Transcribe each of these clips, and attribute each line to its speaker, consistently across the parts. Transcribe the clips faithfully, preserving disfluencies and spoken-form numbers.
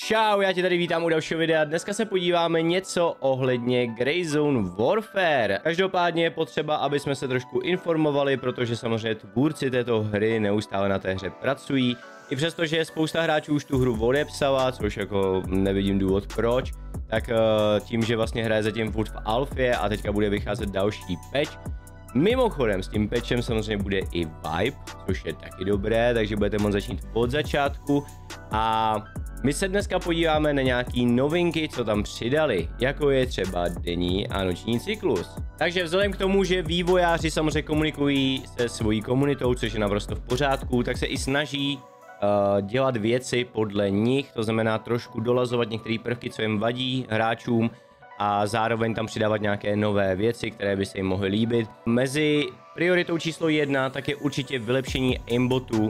Speaker 1: Čau, já tě tady vítám u dalšího videa. Dneska se podíváme něco ohledně Greyzone Warfare. Každopádně je potřeba, aby jsme se trošku informovali, protože samozřejmě tvůrci této hry neustále na té hře pracují. I přesto, že spousta hráčů už tu hru odepsala, což jako nevidím důvod proč, tak tím, že vlastně hraje zatím furt v alfě a teďka bude vycházet další patch. Mimochodem s tím patchem samozřejmě bude i Vibe, což je taky dobré, takže budete moct začít od začátku. A my se dneska podíváme na nějaký novinky, co tam přidali, jako je třeba denní a noční cyklus. Takže vzhledem k tomu, že vývojáři samozřejmě komunikují se svojí komunitou, což je naprosto v pořádku, tak se i snaží uh, dělat věci podle nich, to znamená trošku dolazovat některé prvky, co jim vadí hráčům, a zároveň tam přidávat nějaké nové věci, které by se jim mohly líbit. Mezi prioritou číslo jedna tak je určitě vylepšení aimbotu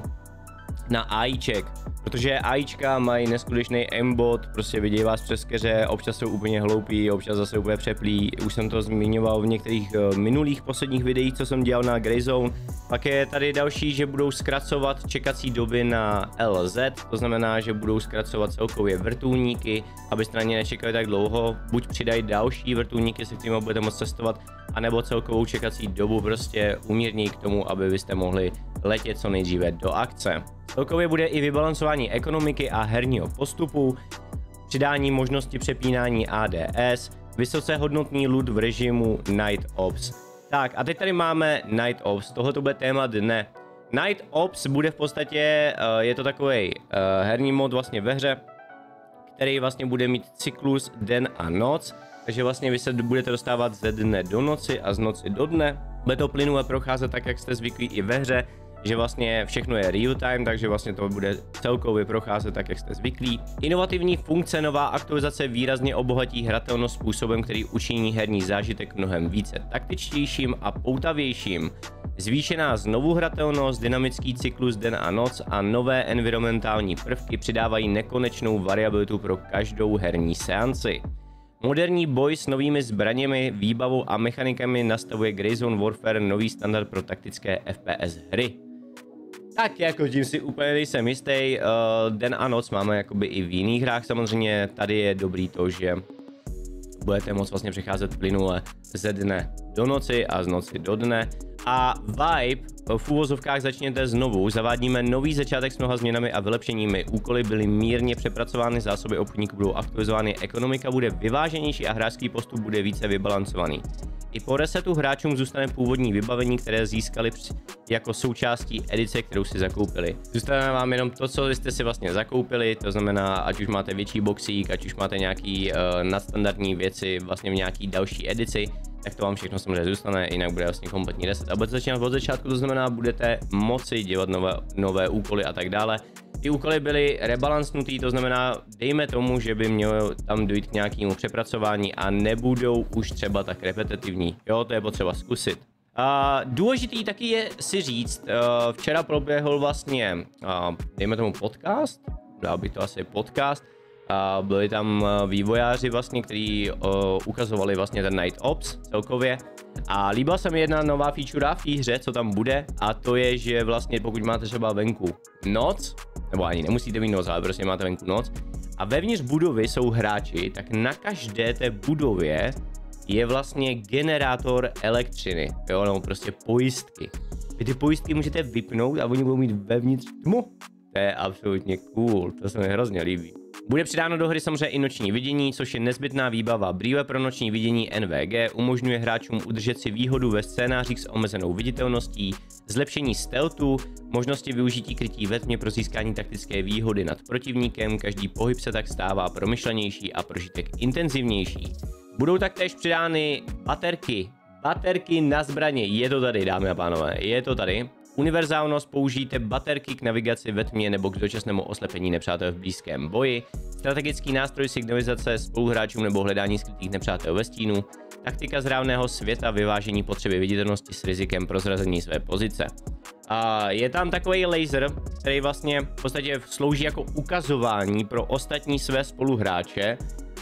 Speaker 1: na AIček, protože AIčka mají neskutečný aimbot, prostě vidí vás přes keře, občas jsou úplně hloupí, občas zase úplně přeplí, už jsem to zmiňoval v některých uh, minulých posledních videích, co jsem dělal na Greyzone. Pak je tady další, že budou zkracovat čekací doby na L Z, to znamená, že budou zkracovat celkově vrtulníky, abyste na ně nečekali tak dlouho, buď přidají další vrtulníky, se kterými budete moct cestovat, anebo celkovou čekací dobu prostě umírní k tomu, aby byste mohli letět co nejdříve do akce. Celkově bude i vybalancování ekonomiky a herního postupu, přidání možnosti přepínání A D S, vysoce hodnotný loot v režimu Night Ops. Tak a teď tady máme Night Ops, tohle to bude téma dne. Night Ops bude v podstatě, uh, je to takový uh, herní mod vlastně ve hře, který vlastně bude mít cyklus den a noc, takže vlastně vy se budete dostávat ze dne do noci a z noci do dne. Bude to plynule procházet tak, jak jste zvyklí i ve hře, že vlastně všechno je real time, takže vlastně to bude celkově procházet tak, jak jste zvyklí. Inovativní funkce, nová aktualizace výrazně obohatí hratelnost způsobem, který učiní herní zážitek mnohem více taktičtějším a poutavějším. Zvýšená znovuhratelnost, dynamický cyklus den a noc a nové environmentální prvky přidávají nekonečnou variabilitu pro každou herní seanci. Moderní boj s novými zbraněmi, výbavou a mechanikami nastavuje Greyzone Warfare nový standard pro taktické F P S hry. Tak jako tím si úplně nejsem jistý, uh, den a noc máme jakoby i v jiných hrách samozřejmě, tady je dobrý to, že budete moct vlastně přecházet plynule ze dne do noci a z noci do dne. A Vibe v úvozovkách začněte znovu, zavádíme nový začátek s mnoha změnami a vylepšeními, úkoly byly mírně přepracovány, zásoby obchodníků budou aktualizovány, ekonomika bude vyváženější a hráčský postup bude více vybalancovaný. I po resetu hráčům zůstane původní vybavení, které získali jako součástí edice, kterou si zakoupili. Zůstane vám jenom to, co jste si vlastně zakoupili, to znamená, ať už máte větší boxík, ať už máte nějaký uh, nadstandardní věci vlastně v nějaký další edici, tak to vám všechno samozřejmě zůstane, jinak bude vlastně kompletní reset. A budete začínat od začátku, to znamená, budete moci dělat nové, nové úkoly a tak dále. Ty úkoly byly rebalancnutý, to znamená, dejme tomu, že by mělo tam dojít k nějakému přepracování a nebudou už třeba tak repetitivní. Jo, to je potřeba zkusit. A důležitý taky je si říct, včera proběhl vlastně, dejme tomu podcast, dal by to asi podcast, a byli tam vývojáři vlastně, kteří uh, ukazovali vlastně ten Night Ops celkově. A líbila se mi jedna nová feature v té hře, co tam bude, a to je, že vlastně pokud máte třeba venku noc, nebo ani nemusíte mít noc, ale prostě máte venku noc, a vevnitř budovy jsou hráči, tak na každé té budově je vlastně generátor elektřiny, jo, no prostě pojistky. Vy ty pojistky můžete vypnout a oni budou mít vevnitř tmu. To je absolutně cool, to se mi hrozně líbí. Bude přidáno do hry samozřejmě i noční vidění, což je nezbytná výbava. Brýle pro noční vidění N V G umožňuje hráčům udržet si výhodu ve scénářích s omezenou viditelností, zlepšení stealthu, možnosti využití krytí ve tmě pro získání taktické výhody nad protivníkem, každý pohyb se tak stává promyšlenější a prožitek intenzivnější. Budou taktéž přidány baterky, baterky na zbraně, je to tady, dámy a pánové, je to tady. Univerzálnost, použijte baterky k navigaci ve tmě nebo k dočasnému oslepení nepřátel v blízkém boji, strategický nástroj signalizace spoluhráčům nebo hledání skrytých nepřátel ve stínu, taktika z reálného světa, vyvážení potřeby viditelnosti s rizikem prozrazení své pozice. A je tam takový laser, který vlastně v podstatě slouží jako ukazování pro ostatní své spoluhráče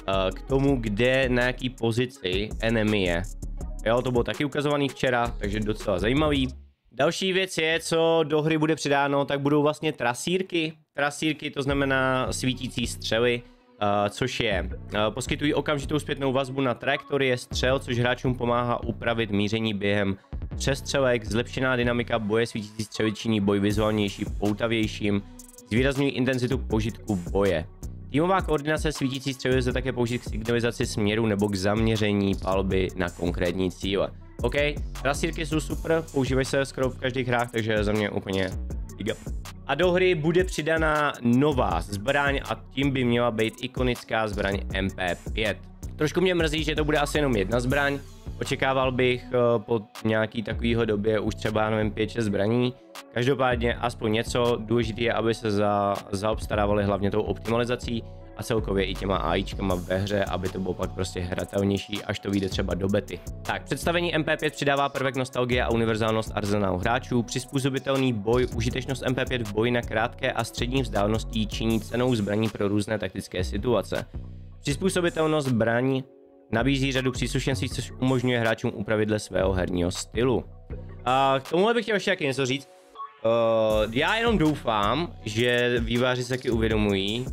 Speaker 1: k tomu, kde na jaký pozici enemy je. Jo, to bylo taky ukazovaný včera, takže docela zajímavý. Další věc je, co do hry bude přidáno, tak budou vlastně trasírky. Trasírky, to znamená svítící střely. což je, uh, poskytují okamžitou zpětnou vazbu na trajektorie střel, což hráčům pomáhá upravit míření během přestřelek, zlepšená dynamika boje, svítící střely činí boj vizuálnější, poutavějším, zvýrazňují intenzitu požitku boje. Týmová koordinace svítící střely lze také použít k signalizaci směru nebo k zaměření palby na konkrétní cíle. OK, rasírky jsou super, používají se skoro v každých hrách, takže za mě úplně giga. A do hry bude přidaná nová zbraň a tím by měla být ikonická zbraň M P pět. Trošku mě mrzí, že to bude asi jenom jedna zbraň. Očekával bych uh, po nějaký takovýho době už třeba, nevím, pět šest zbraní. Každopádně aspoň něco, důležité je, aby se za, zaobstarávali hlavně tou optimalizací a celkově i těma AIčkama ve hře, aby to bylo pak prostě hratelnější, až to vyjde třeba do bety. Tak, představení M P pět přidává prvek nostalgie a univerzálnost arzenálu hráčů, přizpůsobitelný boj, užitečnost M P pět v boji na krátké a střední vzdálenosti činí cennou zbraní pro různé taktické situace. Přizpůsobitelnost zbraní nabízí řadu příslušenství, což umožňuje hráčům upravit dle svého herního stylu. A k tomuhle bych chtěl ještě taky něco říct. Uh, já jenom doufám, že vývojáři se taky uvědomují,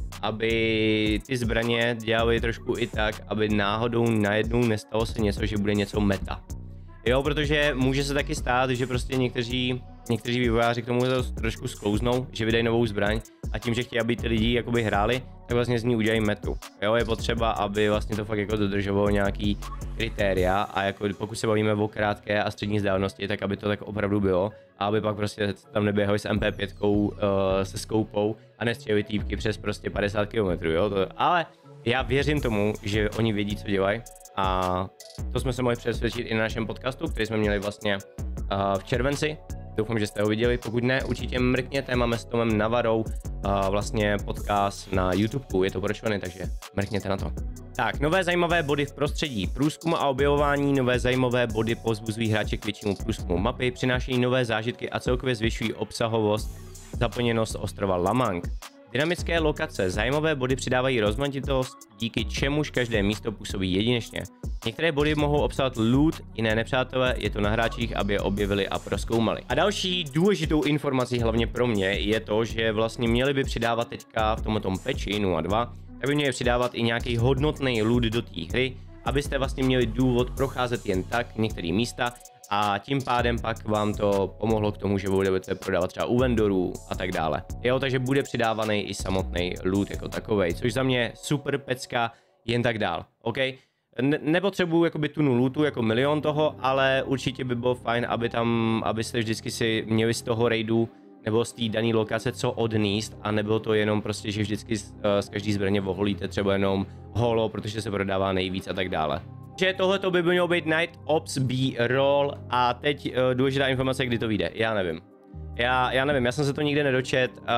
Speaker 1: aby ty zbraně dělali trošku i tak, aby náhodou najednou nestalo se něco, že bude něco meta. Jo, protože může se taky stát, že prostě někteří, někteří vývojáři k tomu trošku sklouznou, že vydají novou zbraň a tím, že chtějí, aby ty lidi jakoby hráli, tak vlastně z ní udělají metu. Jo, je potřeba, aby vlastně to fakt jako dodržovalo nějaký kritéria a jako pokud se bavíme o krátké a střední vzdálenosti, tak aby to tak opravdu bylo a aby pak prostě tam neběhali s M P pět uh, se skoupou a nestřelili týpky přes prostě padesát kilometrů, jo, to, ale já věřím tomu, že oni vědí, co dělají a to jsme se mohli přesvědčit i na našem podcastu, který jsme měli vlastně uh, v červenci. Doufám, že jste ho viděli, pokud ne, určitě mrkněte, máme s Tomem Navarou uh, vlastně podcast na YouTubeku, je to pročovaný, takže mrkněte na to. Tak, nové zajímavé body v prostředí, průzkum a objevování, nové zajímavé body povzbuzují hráče k většímu průzkumu mapy, přinášejí nové zážitky a celkově zvyšují obsahovost, zaplněnost ostrova Lamang. Dynamické lokace, zajímavé body přidávají rozmanitost, díky čemuž každé místo působí jedinečně. Některé body mohou obsahovat loot, jiné nepřátelé, je to na hráčích, aby je objevili a prozkoumali. A další důležitou informací hlavně pro mě je to, že vlastně měli by přidávat teďka v tomto patchi nula dva, tak by měli přidávat i nějaký hodnotný loot do té hry, abyste vlastně měli důvod procházet jen tak některé místa a tím pádem pak vám to pomohlo k tomu, že budete prodávat třeba u vendorů a tak dále. Jo, takže bude přidávaný i samotný loot jako takovej, což za mě super pecka, jen tak dál, OK? Ne nepotřebuju jakoby tunu lootu jako milion toho, ale určitě by bylo fajn, aby tam, abyste vždycky si měli z toho raidu nebo z té dané lokace co odníst a nebylo to jenom prostě, že vždycky z, z každý zbraně oholíte třeba jenom holo, protože se prodává nejvíc a tak dále. Že tohle by mělo být Night Ops B-roll a teď uh, důležitá informace, kdy to vyjde, já nevím. Já, já nevím, já jsem se to nikde nedočet, uh,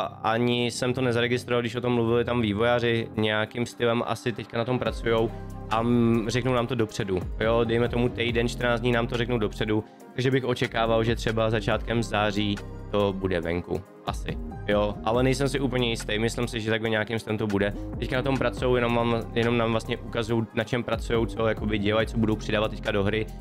Speaker 1: ani jsem to nezaregistroval, když o tom mluvili tam vývojáři, nějakým stylem asi teďka na tom pracujou a mm, řeknou nám to dopředu, jo, dejme tomu týden, čtrnáct dní nám to řeknou dopředu, takže bych očekával, že třeba začátkem září to bude venku, asi, jo, ale nejsem si úplně jistý, myslím si, že takhle nějakým stylem to bude. Teďka na tom pracují, jenom, mám, jenom nám vlastně ukazují, na čem pracují, co jakoby dělají, co budou přidávat teďka do hry.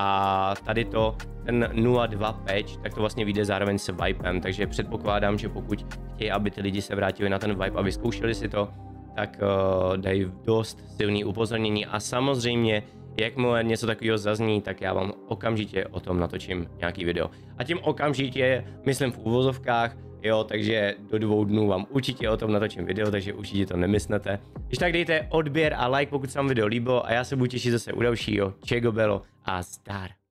Speaker 1: A tady to, ten nula dva patch, tak to vlastně vyjde zároveň s Vipem, takže předpokládám, že pokud chtějí, aby ty lidi se vrátili na ten Vibe a vyzkoušeli si to, tak uh, dají dost silný upozornění a samozřejmě, jakmile něco takového zazní, tak já vám okamžitě o tom natočím nějaký video. A tím okamžitě, myslím v úvozovkách, jo, takže do dvou dnů vám určitě o tom natočím video, takže určitě to nemyslete. Když tak dejte odběr a like, pokud se vám video líbilo a já se budu těšit zase u dalšího. Čego bylo a zdar.